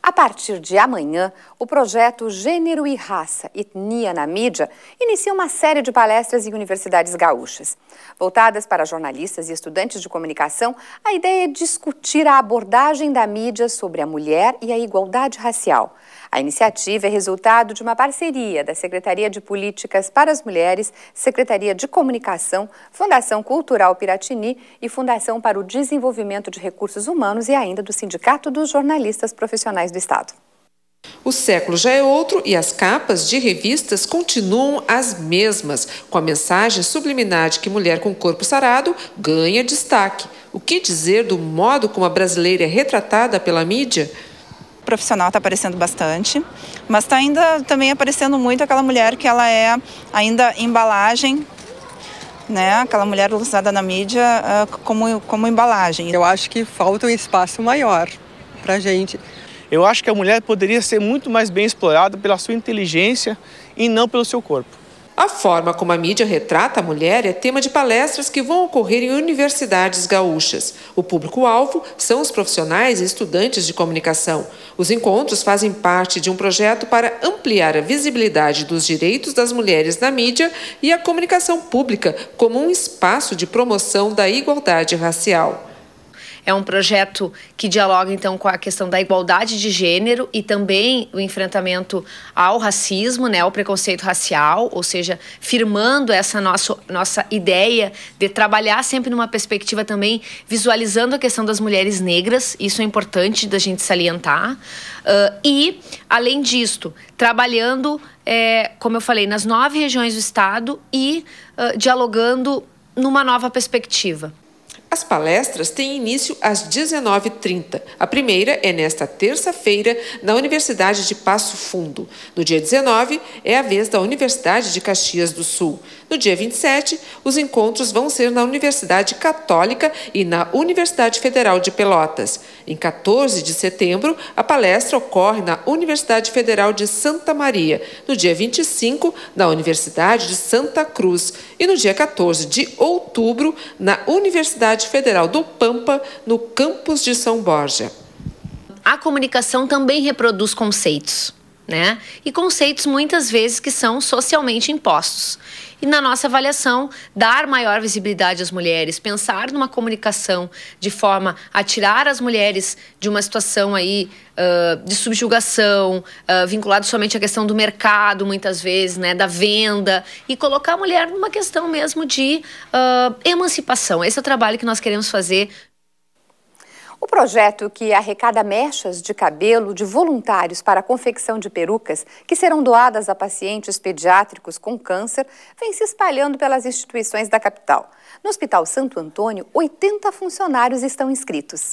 A partir de amanhã, o projeto Gênero e Raça, Etnia na Mídia inicia uma série de palestras em universidades gaúchas. Voltadas para jornalistas e estudantes de comunicação, a ideia é discutir a abordagem da mídia sobre a mulher e a igualdade racial. A iniciativa é resultado de uma parceria da Secretaria de Políticas para as Mulheres, Secretaria de Comunicação, Fundação Cultural Piratini e Fundação para o Desenvolvimento de Recursos Humanos e ainda do Sindicato dos Jornalistas Profissionais do Estado. O século já é outro e as capas de revistas continuam as mesmas, com a mensagem subliminar de que mulher com corpo sarado ganha destaque. O que dizer do modo como a brasileira é retratada pela mídia? O profissional está aparecendo bastante, mas está ainda também aparecendo muito aquela mulher que ela é ainda embalagem, né? Aquela mulher usada na mídia como embalagem. Eu acho que falta um espaço maior para a gente. Eu acho que a mulher poderia ser muito mais bem explorada pela sua inteligência e não pelo seu corpo. A forma como a mídia retrata a mulher é tema de palestras que vão ocorrer em universidades gaúchas. O público-alvo são os profissionais e estudantes de comunicação. Os encontros fazem parte de um projeto para ampliar a visibilidade dos direitos das mulheres na mídia e a comunicação pública como um espaço de promoção da igualdade racial. É um projeto que dialoga, então, com a questão da igualdade de gênero e também o enfrentamento ao racismo, né, ao preconceito racial, ou seja, firmando essa nossa ideia de trabalhar sempre numa perspectiva também visualizando a questão das mulheres negras, isso é importante da gente salientar. E, além disto, trabalhando, como eu falei, nas 9 regiões do estado e dialogando numa nova perspectiva. As palestras têm início às 19h30. A primeira é nesta terça-feira, na Universidade de Passo Fundo. No dia 19, é a vez da Universidade de Caxias do Sul. No dia 27, os encontros vão ser na Universidade Católica e na Universidade Federal de Pelotas. Em 14 de setembro, a palestra ocorre na Universidade Federal de Santa Maria. No dia 25, na Universidade de Santa Cruz. E no dia 14 de outubro, na Universidade Federal do Pampa, no campus de São Borja. A comunicação também reproduz conceitos, né? E conceitos muitas vezes que são socialmente impostos. E na nossa avaliação, dar maior visibilidade às mulheres, pensar numa comunicação de forma a tirar as mulheres de uma situação aí de subjugação, vinculado somente à questão do mercado, muitas vezes, né, da venda, e colocar a mulher numa questão mesmo de emancipação. Esse é o trabalho que nós queremos fazer. O projeto, que arrecada mechas de cabelo de voluntários para a confecção de perucas que serão doadas a pacientes pediátricos com câncer, vem se espalhando pelas instituições da capital. No Hospital Santo Antônio, 80 funcionários estão inscritos.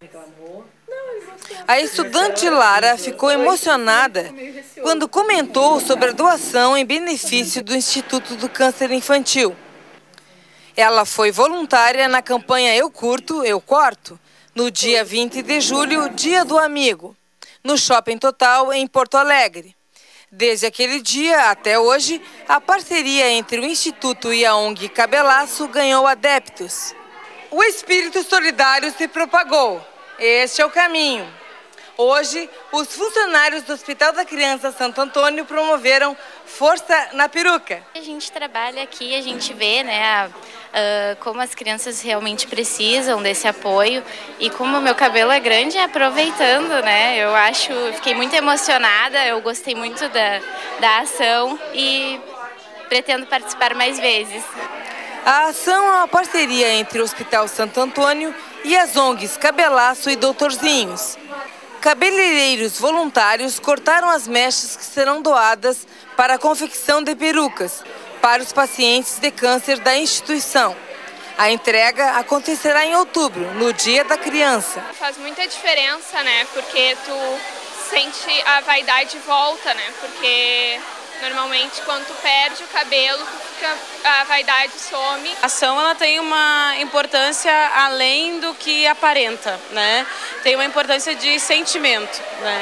A estudante Lara ficou emocionada quando comentou sobre a doação em benefício do Instituto do Câncer Infantil. Ela foi voluntária na campanha Eu Curto, Eu Corto, no dia 20 de julho, Dia do Amigo, no Shopping Total, em Porto Alegre. Desde aquele dia até hoje, a parceria entre o Instituto e a ONG Cabelaço ganhou adeptos. O espírito solidário se propagou. Este é o caminho. Hoje, os funcionários do Hospital da Criança Santo Antônio promoveram Força na Peruca. A gente trabalha aqui, a gente vê, né, como as crianças realmente precisam desse apoio, e como o meu cabelo é grande, aproveitando, né, fiquei muito emocionada, eu gostei muito da ação e pretendo participar mais vezes. A ação é uma parceria entre o Hospital Santo Antônio e as ONGs Cabelaço e Doutorzinhos. Cabeleireiros voluntários cortaram as mechas que serão doadas para a confecção de perucas para os pacientes de câncer da instituição. A entrega acontecerá em outubro, no Dia da Criança. Faz muita diferença, né? Porque tu sente a vaidade volta, né? Porque normalmente quando tu perde o cabelo, a vaidade some. A ação ela tem uma importância além do que aparenta, né? Tem uma importância de sentimento, né?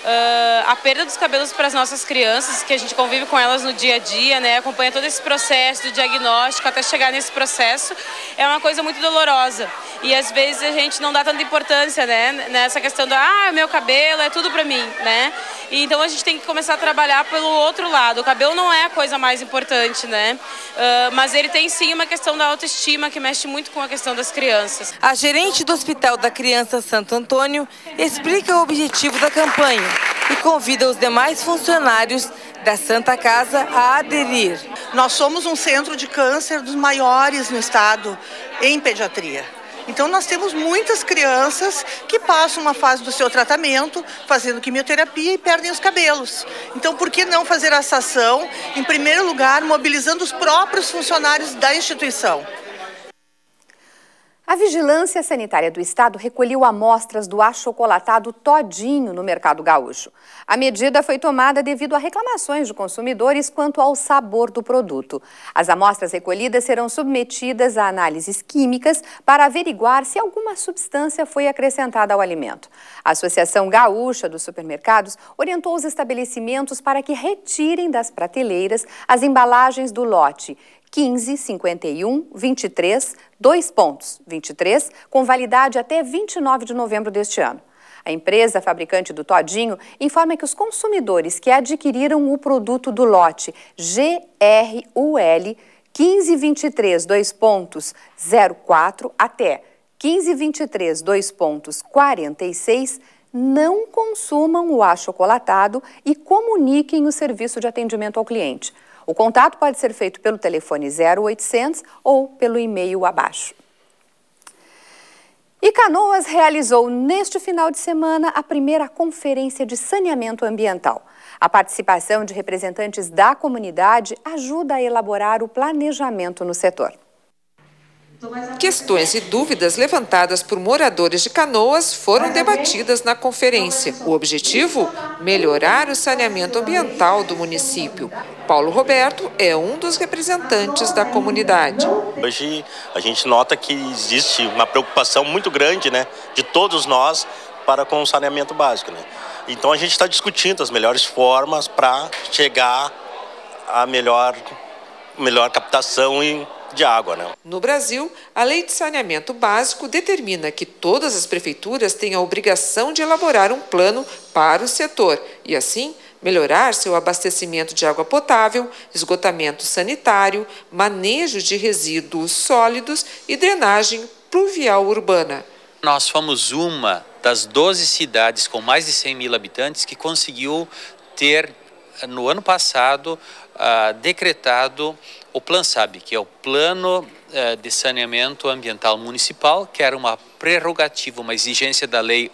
a perda dos cabelos para as nossas crianças, que a gente convive com elas no dia a dia, né? Acompanha todo esse processo do diagnóstico até chegar nesse processo, é uma coisa muito dolorosa. E às vezes a gente não dá tanta importância, né, nessa questão do meu cabelo é tudo para mim, né? E então a gente tem que começar a trabalhar pelo outro lado. O cabelo não é a coisa mais importante, né? Mas ele tem sim uma questão da autoestima que mexe muito com a questão das crianças. A gerente do Hospital da Criança Santo Antônio explica o objetivo da campanha e convida os demais funcionários da Santa Casa a aderir. Nós somos um centro de câncer dos maiores no estado em pediatria. Então nós temos muitas crianças que passam uma fase do seu tratamento fazendo quimioterapia e perdem os cabelos. Então por que não fazer essa ação, em primeiro lugar, mobilizando os próprios funcionários da instituição? A Vigilância Sanitária do Estado recolheu amostras do achocolatado Todinho no mercado gaúcho. A medida foi tomada devido a reclamações de consumidores quanto ao sabor do produto. As amostras recolhidas serão submetidas a análises químicas para averiguar se alguma substância foi acrescentada ao alimento. A Associação Gaúcha dos Supermercados orientou os estabelecimentos para que retirem das prateleiras as embalagens do lote 15, 51, 23, 2.23, com validade até 29 de novembro deste ano. A empresa fabricante do Todinho informa que os consumidores que adquiriram o produto do lote GRUL 1523 2.04 até 1523 2.46 não consumam o achocolatado e comuniquem o serviço de atendimento ao cliente. O contato pode ser feito pelo telefone 0800 ou pelo e-mail abaixo. E Canoas realizou neste final de semana a primeira conferência de saneamento ambiental. A participação de representantes da comunidade ajuda a elaborar o planejamento no setor. Questões e dúvidas levantadas por moradores de Canoas foram debatidas na conferência. O objetivo? Melhorar o saneamento ambiental do município. Paulo Roberto é um dos representantes da comunidade. Hoje a gente nota que existe uma preocupação muito grande, né, de todos nós para com o saneamento básico, né? Então a gente está discutindo as melhores formas para chegar à melhor captação de água, né? No Brasil, a Lei de Saneamento Básico determina que todas as prefeituras têm a obrigação de elaborar um plano para o setor e, assim, melhorar seu abastecimento de água potável, esgotamento sanitário, manejo de resíduos sólidos e drenagem pluvial urbana. Nós fomos uma das 12 cidades com mais de 100 mil habitantes que conseguiu ter, no ano passado, decretado o PLAN-SAB, que é o Plano de Saneamento Ambiental Municipal, que era uma prerrogativa, uma exigência da Lei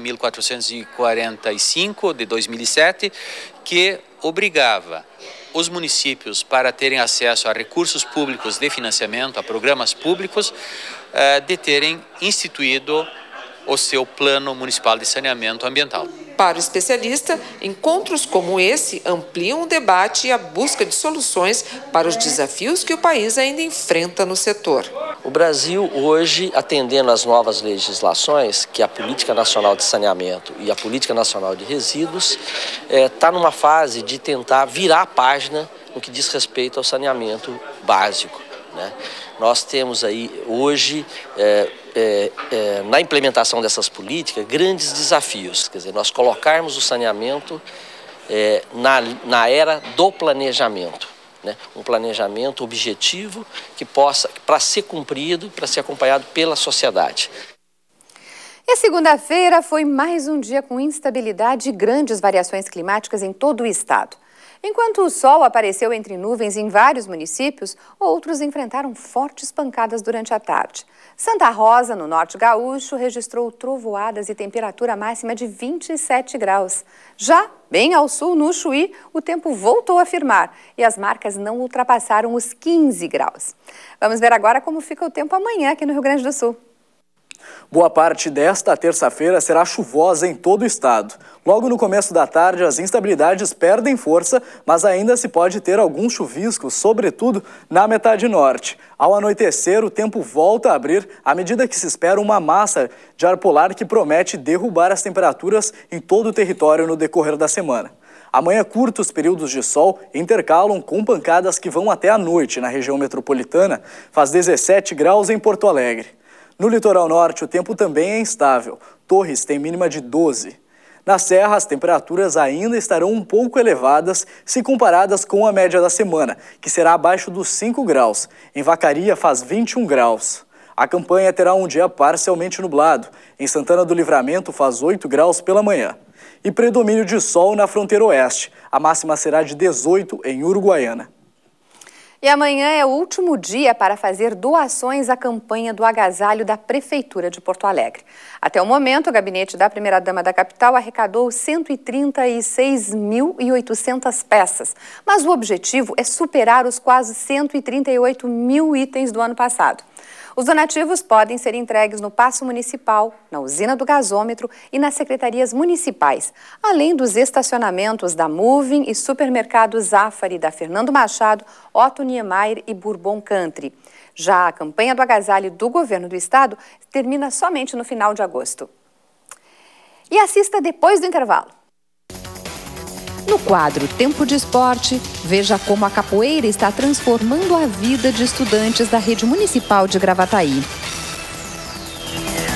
11.445 de 2007, que obrigava os municípios, para terem acesso a recursos públicos de financiamento, a programas públicos, de terem instituído o seu Plano Municipal de Saneamento Ambiental. Para o especialista, encontros como esse ampliam o debate e a busca de soluções para os desafios que o país ainda enfrenta no setor. O Brasil hoje, atendendo às novas legislações, que é a Política Nacional de Saneamento e a Política Nacional de Resíduos, está numa fase de tentar virar a página no que diz respeito ao saneamento básico, né? Nós temos aí hoje, na implementação dessas políticas, grandes desafios. Quer dizer, nós colocarmos o saneamento na era do planejamento, né? Um planejamento objetivo que possa, para ser cumprido, para ser acompanhado pela sociedade. E segunda-feira foi mais um dia com instabilidade e grandes variações climáticas em todo o estado. Enquanto o sol apareceu entre nuvens em vários municípios, outros enfrentaram fortes pancadas durante a tarde. Santa Rosa, no norte gaúcho, registrou trovoadas e temperatura máxima de 27 graus. Já bem ao sul, no Chuí, o tempo voltou a firmar e as marcas não ultrapassaram os 15 graus. Vamos ver agora como fica o tempo amanhã aqui no Rio Grande do Sul. Boa parte desta terça-feira será chuvosa em todo o estado. Logo no começo da tarde, as instabilidades perdem força, mas ainda se pode ter alguns chuviscos, sobretudo na metade norte. Ao anoitecer, o tempo volta a abrir à medida que se espera uma massa de ar polar que promete derrubar as temperaturas em todo o território no decorrer da semana. Amanhã, curtos períodos de sol intercalam com pancadas que vão até a noite na região metropolitana. Faz 17 graus em Porto Alegre. No litoral norte, o tempo também é instável. Torres tem mínima de 12. Na Serra, as temperaturas ainda estarão um pouco elevadas se comparadas com a média da semana, que será abaixo dos 5 graus. Em Vacaria, faz 21 graus. A campanha terá um dia parcialmente nublado. Em Santana do Livramento, faz 8 graus pela manhã. E predomínio de sol na fronteira oeste. A máxima será de 18 em Uruguaiana. E amanhã é o último dia para fazer doações à campanha do agasalho da Prefeitura de Porto Alegre. Até o momento, o gabinete da primeira-dama da capital arrecadou 136.800 peças. Mas o objetivo é superar os quase 138 mil itens do ano passado. Os donativos podem ser entregues no Paço Municipal, na usina do gasômetro e nas secretarias municipais, além dos estacionamentos da Moving e supermercados Zafari, da Fernando Machado, Otto Niemeyer e Bourbon Country. Já a campanha do agasalho do governo do estado termina somente no final de agosto. E assista depois do intervalo. No quadro Tempo de Esporte, veja como a capoeira está transformando a vida de estudantes da rede municipal de Gravataí.